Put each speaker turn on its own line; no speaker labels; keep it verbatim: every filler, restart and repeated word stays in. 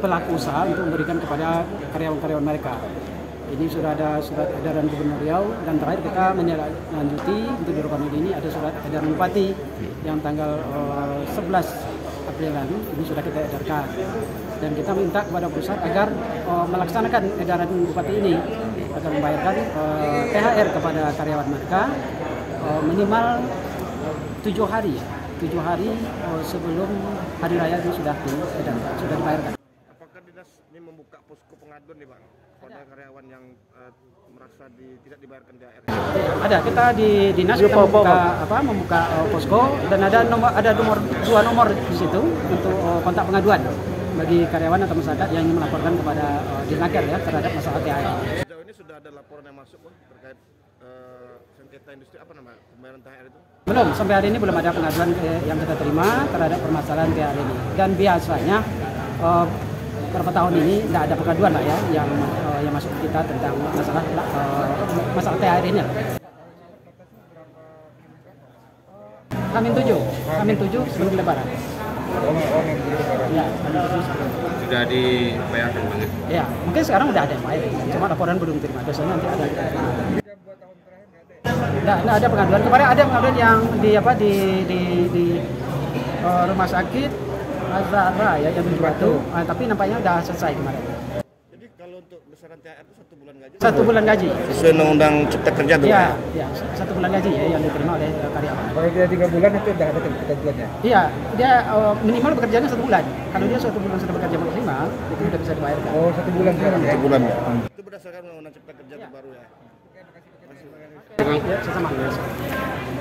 pelaku usaha untuk memberikan kepada karyawan-karyawan mereka. Ini sudah ada surat edaran Gubernur Riau, dan terakhir kita menindaklanjuti untuk di Rokanhulu ini ada surat edaran Bupati yang tanggal uh, sebelas April lalu ini sudah kita edarkan, dan kita minta kepada perusahaan agar uh, melaksanakan edaran Bupati ini agar membayarkan uh, T H R kepada karyawan mereka uh, minimal tujuh hari tujuh hari uh, sebelum hari raya itu sudah diedarkan, sudah dibayarkan.
Apakah dinas ini membuka posko pengaduan nih Bang pada karyawan yang uh, merasa di, tidak dibayarkan T H R?
Ada, kita di dinas kita membuka apa membuka uh, posko, dan ada nomor ada nomor dua nomor di situ untuk uh, kontak pengaduan bagi karyawan atau masyarakat yang ingin melaporkan kepada uh, Disnaker ya terhadap masalah T H R.
Sejauh ini sudah ada laporan yang masuk Bang terkait uh, sengketa industri apa namanya pembayaran T H R itu?
Belum, sampai hari ini belum ada pengaduan eh, yang kita terima terhadap permasalahan T H R ini. Dan biasanya uh, beberapa tahun ini tidak ada pengaduan lah ya yang uh, yang masuk ke kita tentang masalah uh, masalah T H R ini. Hamin tujuh, Hamin tujuh sebelum Lebaran. Ya,
sudah dibayarkan Bang?
Ya, mungkin sekarang udah ada yang bayar, cuma laporan belum terima. Biasanya nanti ada. Tidak, tidak ada pengaduan. Kemarin ada pengaduan yang di apa di di, di uh, rumah sakit Azhara ya yang di Batu, uh, tapi nampaknya udah selesai kemarin.
Jadi kalau untuk besaran T H R itu satu bulan gaji?
Satu bulan gaji.
Sesuai Undang-Undang Cipta Kerja tuh?
Iya, ya, satu bulan gaji ya yang diterima oleh uh, karyawan.
Kalau dia tiga bulan itu udah ada ketentuannya?
Iya, dia uh, minimal bekerjanya satu bulan. Kalau dia satu bulan sudah bekerja maksimal, itu sudah bisa dibayarkan.
Oh, satu bulan sekarang ya?
Satu bulan ya? Itu berdasarkan Undang-Undang Cipta Kerja
ya.
baru ya?
Ya, sama.